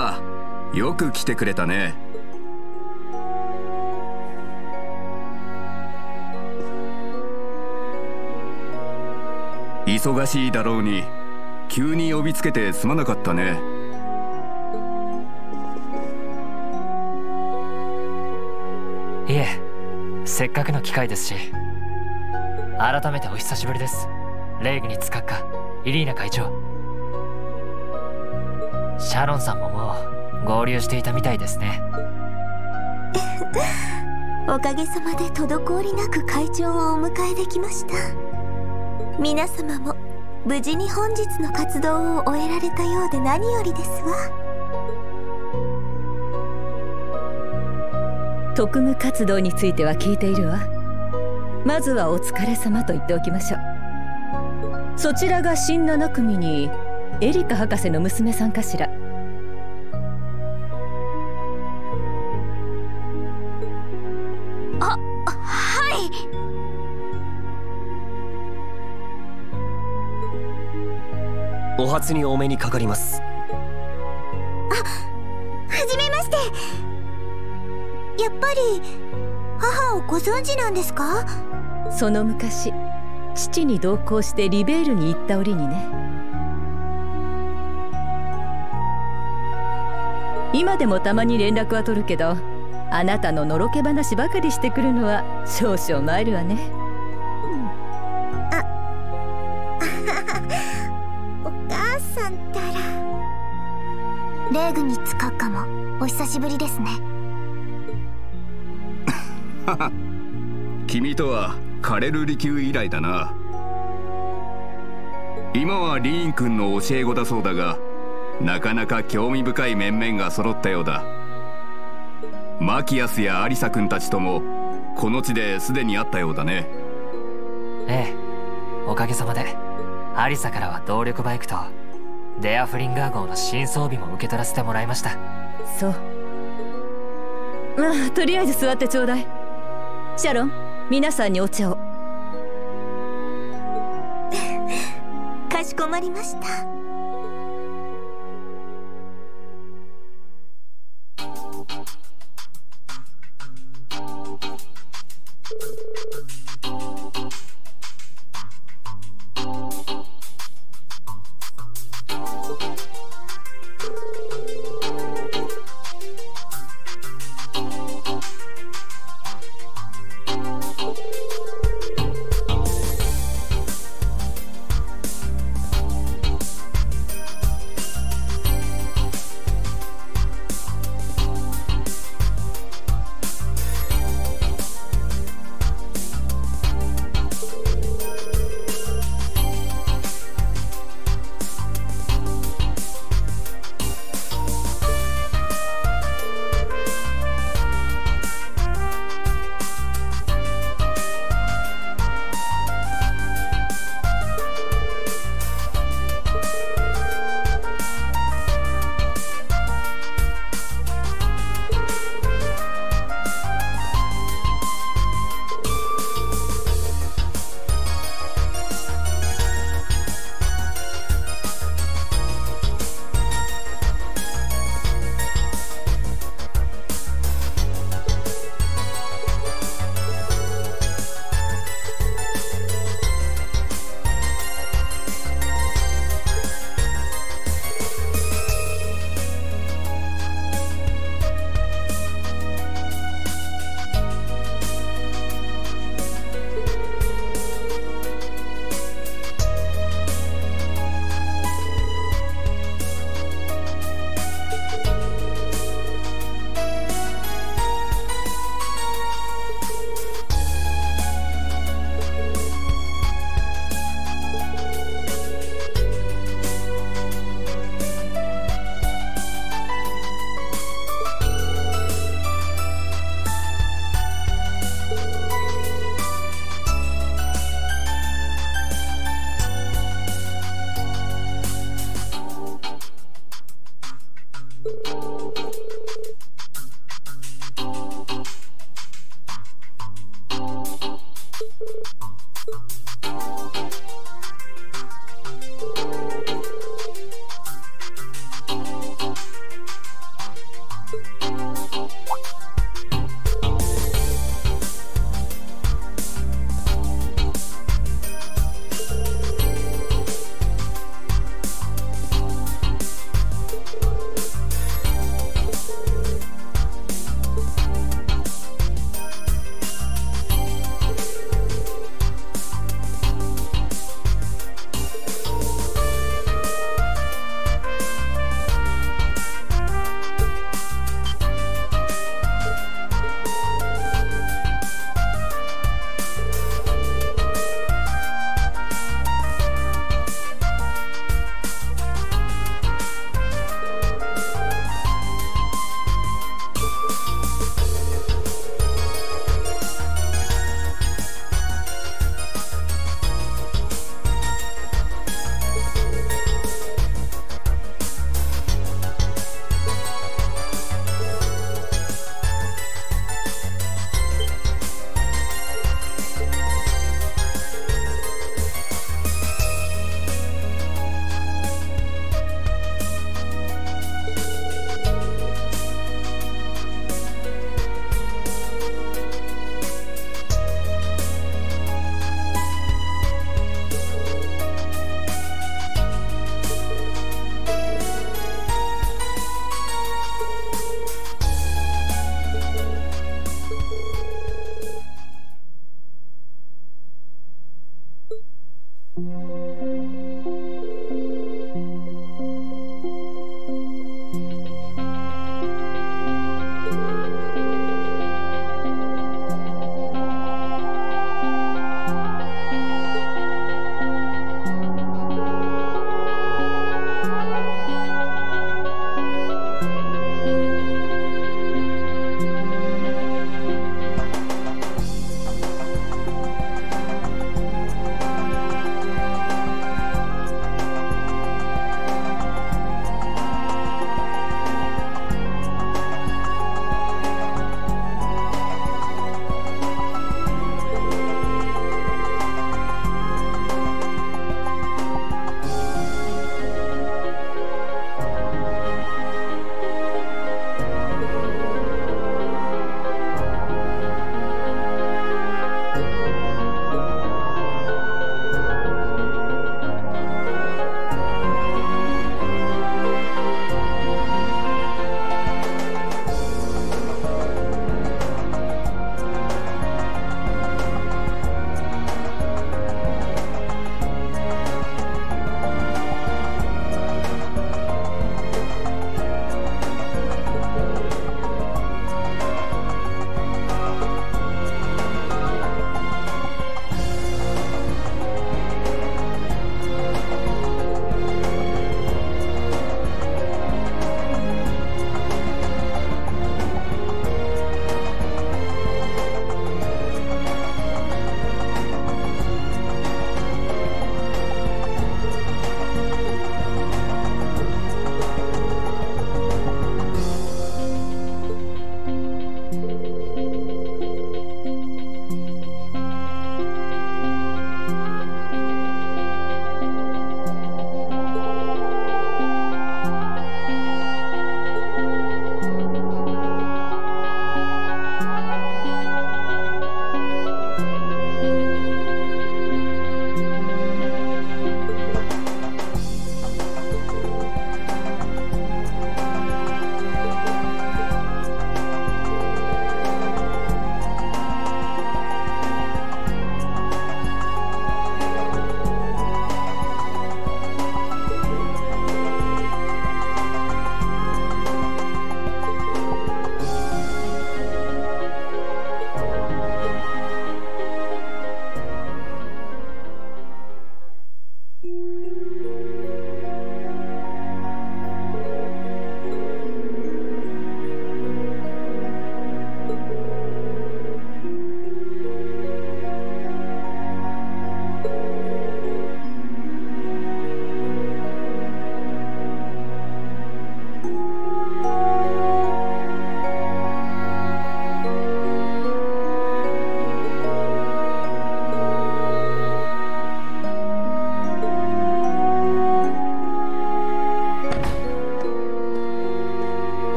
ああ、よく来てくれたね。忙しいだろうに急に呼びつけてすまなかったね。 いえ、せっかくの機会ですし。改めてお久しぶりです、レイグニッツ閣下、イリーナ会長。シャロンさんももう合流していたみたいですね。 おかげさまで滞りなく会長をお迎えできました。皆様も無事に本日の活動を終えられたようで何よりですわ。 特務活動については聞いているわ。まずはお疲れ様と言っておきましょう。そちらが新7組にエリカ博士の娘さんかしら。 はい。 お初にお目にかかります。 はじめまして。やっぱり母をご存知なんですか？ その昔、父に同行してリベールに行った折にね。今でもたまに連絡は取るけど、あなたののろけ話ばかりしてくるのは少々参るわね。 お母さんたら。レーグニッツ閣下もお久しぶりですね。 君とはカレルリ級以来だな。今はリーン君の教え子だそうだが、なかなか興味深い面々が揃ったようだ。マキアスやアリサ君たちともこの地ですでに会ったようだね。 ええ、おかげさまでアリサからは動力バイクとデアフリンガー号の新装備も受け取らせてもらいました。 そう。まあとりあえず座ってちょうだい。シャロン、皆さんにお茶を。 かしこまりました。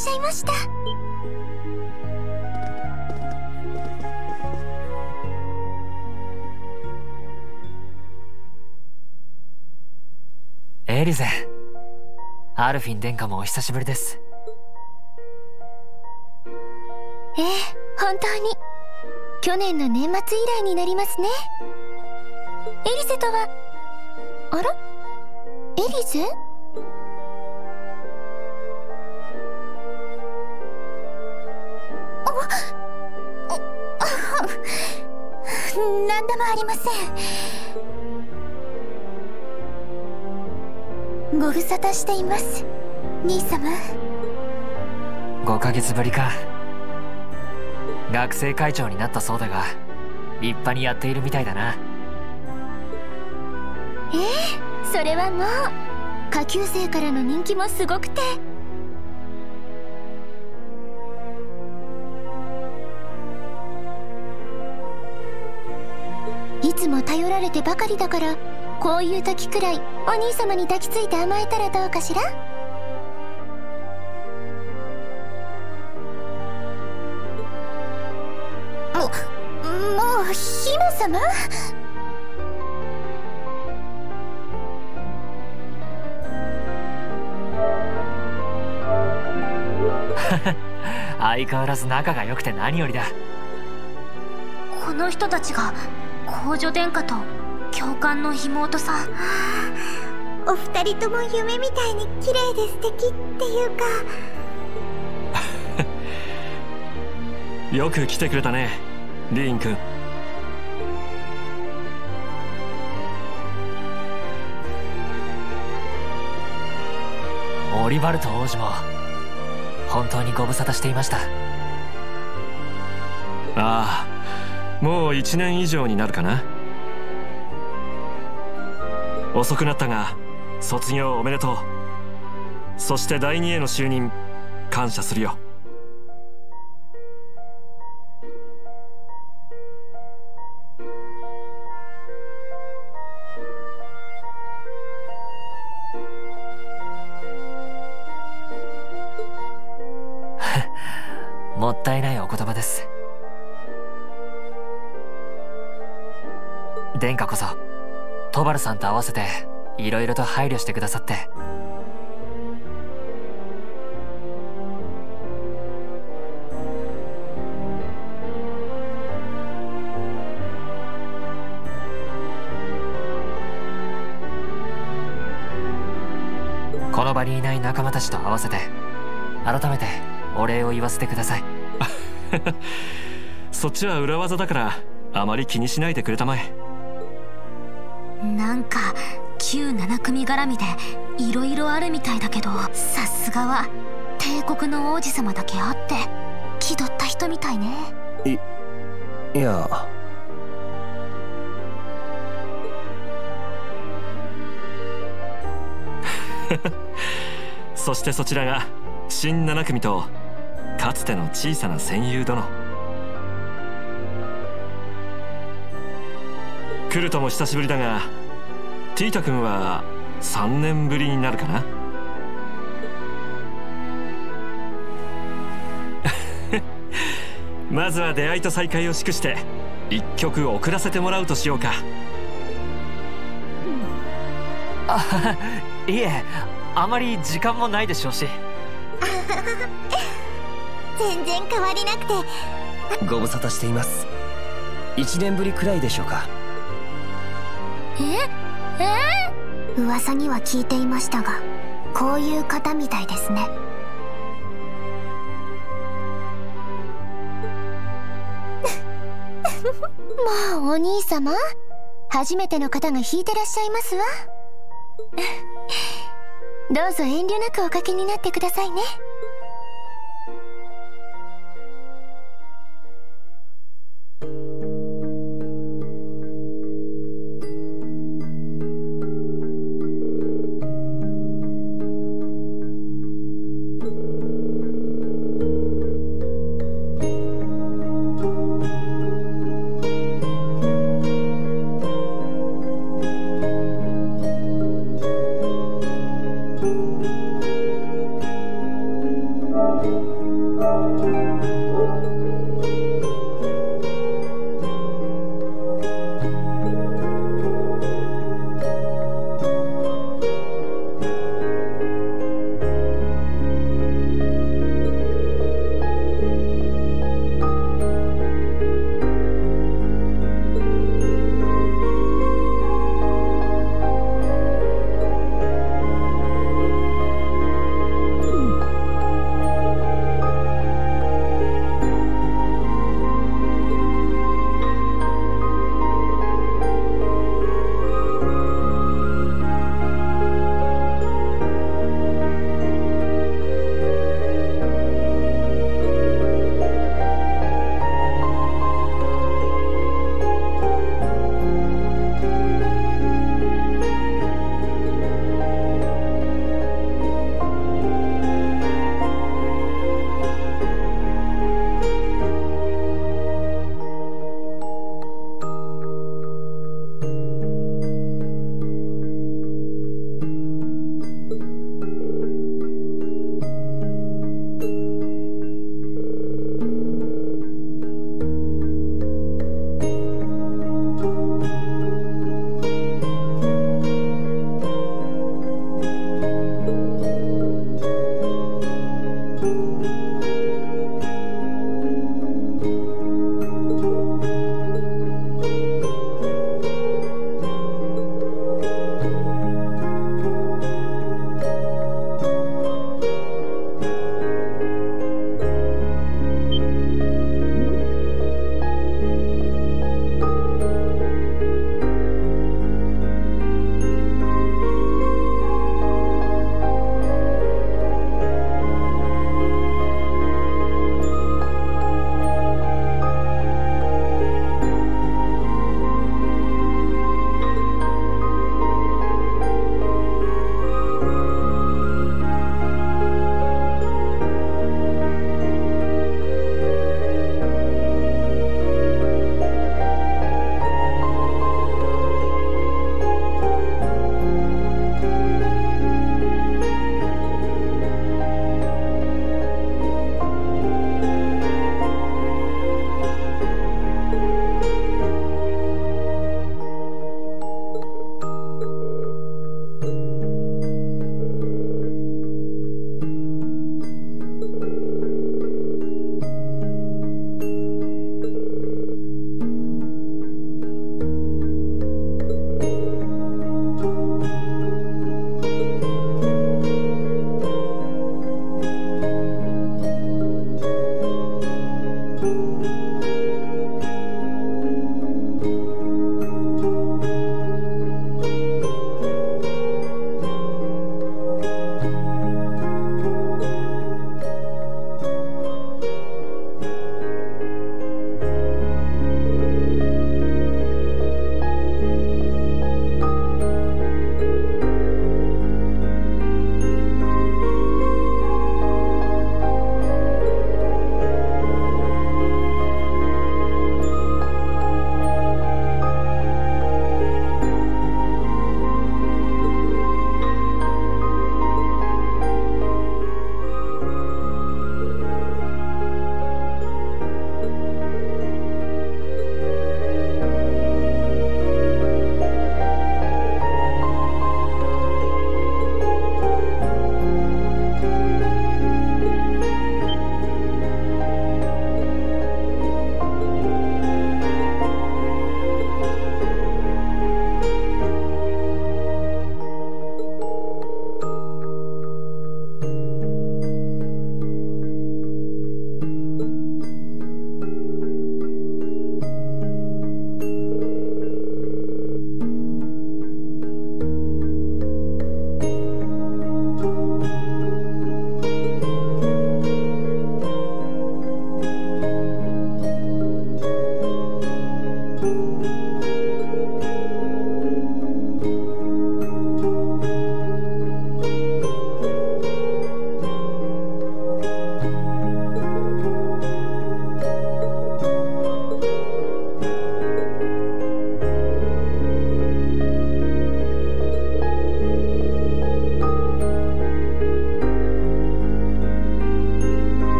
しゃいました。 エリゼ、アルフィン殿下もお久しぶりです。 ええ、本当に去年の年末以来になりますね。エリゼとは、あら、エリゼ？何でもありません。ご無沙汰しています、兄様。 5ヶ月ぶりか。学生会長になったそうだが、立派にやっているみたいだな。 ええ、それはもう下級生からの人気もすごくて。いつも頼られてばかりだから、こういう時くらいお兄様に抱きついて甘えたらどうかしら。もう姫様。 相変わらず仲が良くて何よりだ。 この人たちが皇女殿下と教官の妹さん。お二人とも夢みたいに綺麗で素敵っていうか。 よく来てくれたね、リーン君。 オリバルト王子も本当にご無沙汰していました。 ああ、もう1年以上になるかな。遅くなったが卒業おめでとう。そして第2への就任感謝するよ。 もったいないお言葉です。殿下こそトバルさんと合わせていろいろと配慮してくださって。この場にいない仲間たちと合わせて改めてお礼を言わせてください。 そっちは裏技だからあまり気にしないでくれたまえ。 なんか旧7組絡みでいろいろあるみたいだけど、さすがは帝国の王子様だけあって気取った人みたいね。 いや。そしてそちらが新7組とかつての小さな戦友殿。来るとも久しぶりだが、ティータ君は3年ぶりになるかな。まずは出会いと再会を祝して一曲送らせてもらうとしようか。 あ、いえ、あまり時間もないでしょうし。 全然変わりなくて。 ご無沙汰しています。1年ぶりくらいでしょうか。 噂には聞いていましたが、こういう方みたいですね。もうお兄様、初めての方が弾いてらっしゃいますわ。どうぞ遠慮なくおかけになってくださいね。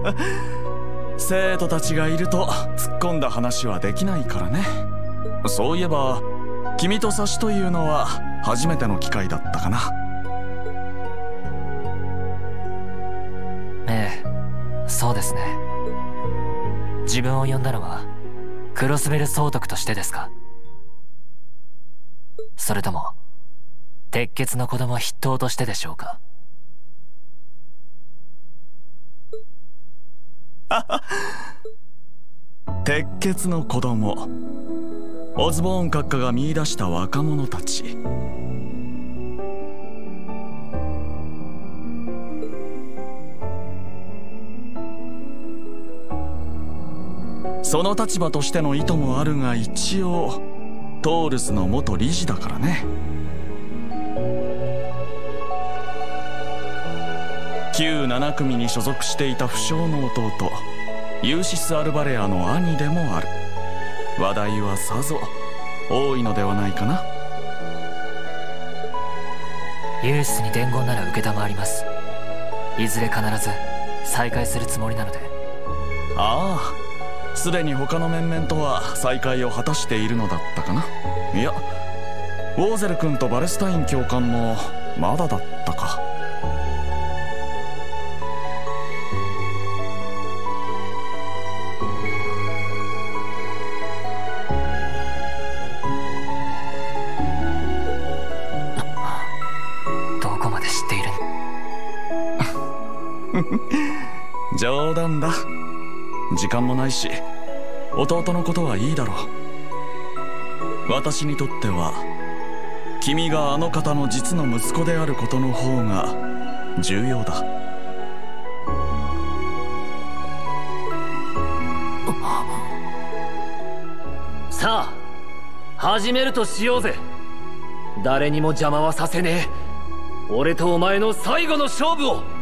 生徒たちがいると突っ込んだ話はできないからね。そういえば君と差しというのは初めての機会だったかな。 ええ、そうですね。自分を呼んだのはクロスベル総督としてですか？それとも鉄血の子供筆頭としてでしょうか？ 鉄血の子供、オズボーン閣下が見出した若者たち。その立場としての意図もあるが、一応トールスの元理事だからね。旧7組に所属していた不肖の弟ユーシス・アルバレアの兄でもある。話題はさぞ多いのではないかな。 ユーシスに伝言なら承ります。いずれ必ず再会するつもりなので。 ああ、すでに他の面々とは再会を果たしているのだったかな。いや、ウォーゼル君とバレスタイン教官もまだだったか。冗談だ。時間もないし弟のことはいいだろう。私にとっては君があの方の実の息子であることの方が重要だ。 さあ始めるとしようぜ。誰にも邪魔はさせねえ。俺とお前の最後の勝負を。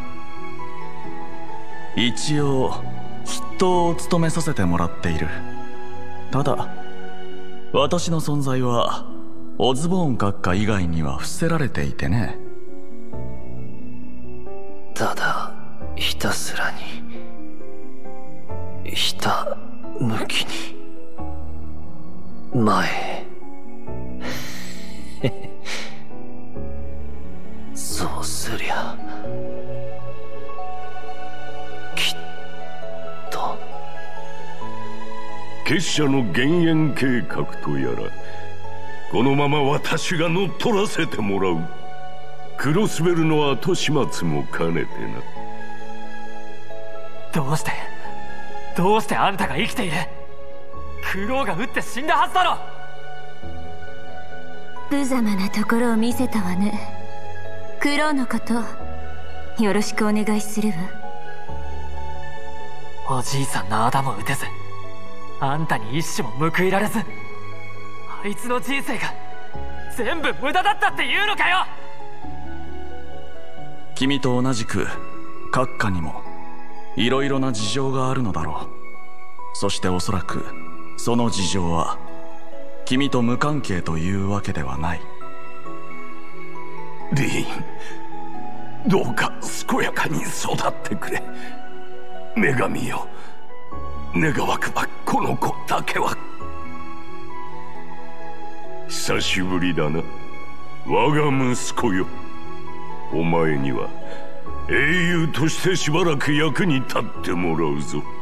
一応筆頭を務めさせてもらっている。ただ私の存在はオズボーン閣下以外には伏せられていてね。 ただひたすらにひたむきに前へそうすりゃ結社の減塩計画とやら、このまま私が乗っ取らせてもらう。クロスベルの後始末も兼ねてな。 どうしてあんたが生きている？クロウが撃って死んだはずだろ。 無様なところを見せたわね。クロウのことよろしくお願いするわ。おじいさんの頭も撃てず、あんたに一矢も報いられず、あいつの人生が全部無駄だったって言うのかよ。 君と同じく閣下にもいろいろな事情があるのだろう。そしておそらくその事情は君と無関係というわけではない。 リーン、どうか健やかに育ってくれ。女神よ、願わくばこの子だけは。久しぶりだな、我が息子よ。お前には英雄としてしばらく役に立ってもらうぞ。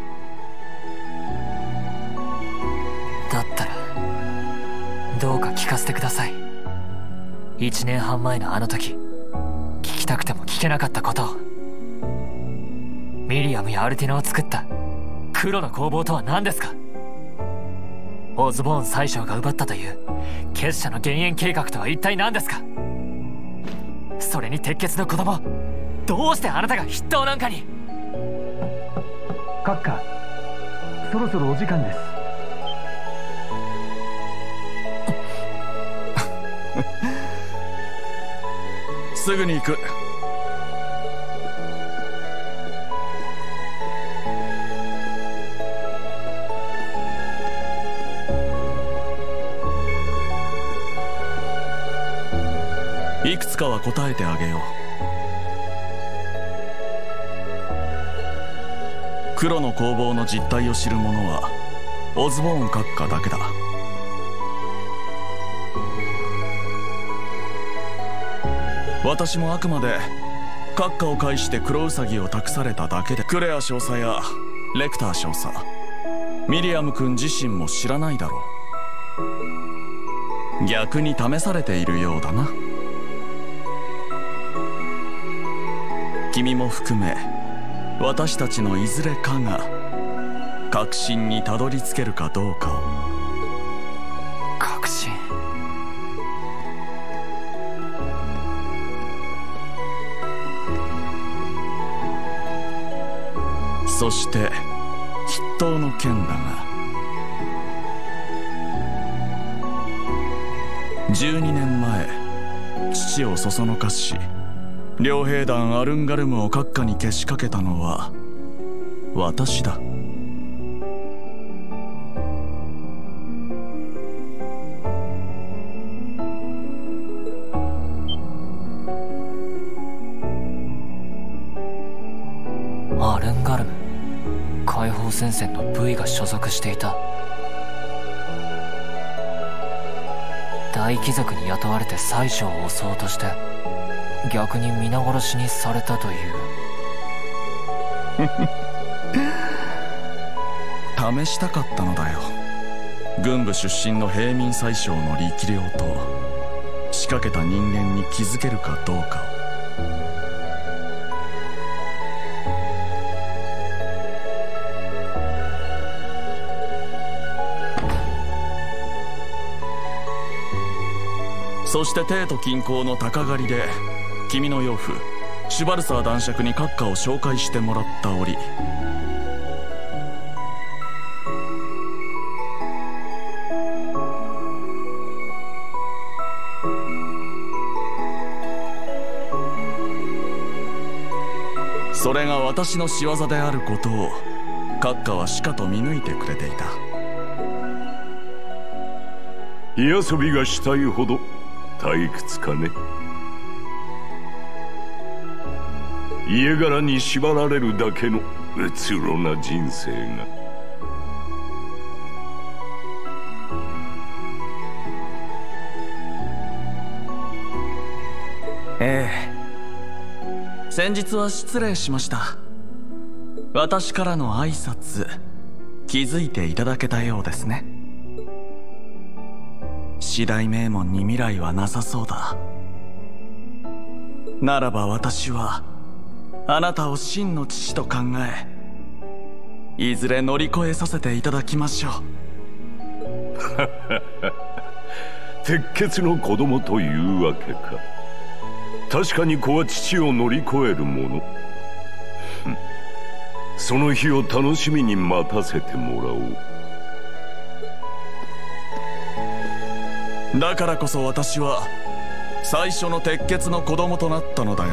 だったらどうか聞かせてください。1年半前のあの時、聞きたくても聞けなかったことを。ミリアムやアルティナを作った黒の攻防とは何ですか？オズボーン宰相が奪ったという結社の減塩計画とは一体何ですか？それに鉄血の子供、どうしてあなたが筆頭なんかに？ 閣下、そろそろお時間です。 すぐに行く。いくつかは答えてあげよう。 黒の攻防の実態を知る者はオズボーン閣下だけだ。私もあくまで閣下を介して黒ウサギを託されただけで、クレア少佐やレクター少佐、ミリアム君自身も知らないだろう。逆に試されているようだな。君も含め私たちのいずれかが確信にたどり着けるかどうかを。 確信？ そして筆頭の件だが、12年前父をそそのかし両兵団アルンガルムを閣下にけしかけたのは私だ。 アルンガルム、解放戦線の V が所属していた。大貴族に雇われて宰相を襲おうとして逆に皆殺しにされたという試したかったのだよ、軍部出身の平民宰相の力量と仕掛けた人間に気づけるかどうかを。そして帝都近郊の鷹狩りで君の養父シュバルサー男爵に閣下を紹介してもらった折、それが私の仕業であることを閣下はしかと見抜いてくれていた。 火遊びがしたいほど退屈かね。家柄に縛られるだけのうつろな人生が。 ええ、先日は失礼しました。私からの挨拶気づいていただけたようですね。四大名門に未来はなさそうだ。ならば私はあなたを真の父と考え、いずれ乗り越えさせていただきましょう。 鉄血の子供というわけか。確かに子は父を乗り越えるもの。その日を楽しみに待たせてもらおう。 だからこそ私は最初の鉄血の子供となったのだよ。